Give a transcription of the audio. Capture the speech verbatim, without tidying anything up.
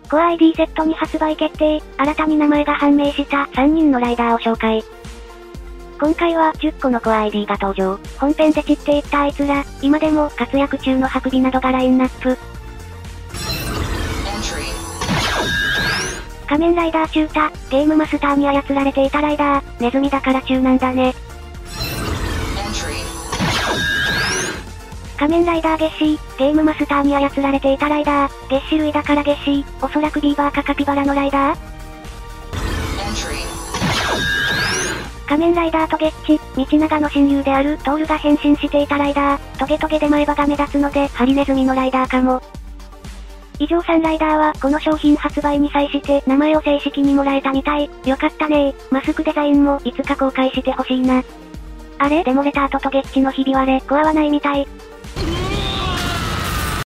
コア アイディー セットに発売決定、新たに名前が判明したさんにんのライダーを紹介。今回はじゅっこのコア アイディー が登場。本編で散っていったあいつら、今でも活躍中の白尾などがラインナップ。仮面ライダーチュータ、ゲームマスターに操られていたライダー、ネズミだから中なんだね。仮面ライダーゲッシー、ゲームマスターに操られていたライダー、ゲッシュ類だからゲッシー、おそらくビーバーかカピバラのライダー？仮面ライダートゲッチ、道長の親友であるトールが変身していたライダー、トゲトゲで前歯が目立つのでハリネズミのライダーかも。以上さんライダーはこの商品発売に際して名前を正式にもらえたみたい。よかったねー。マスクデザインもいつか公開してほしいな。あれでもレターとトゲッチのひび割れ、コアはないみたい。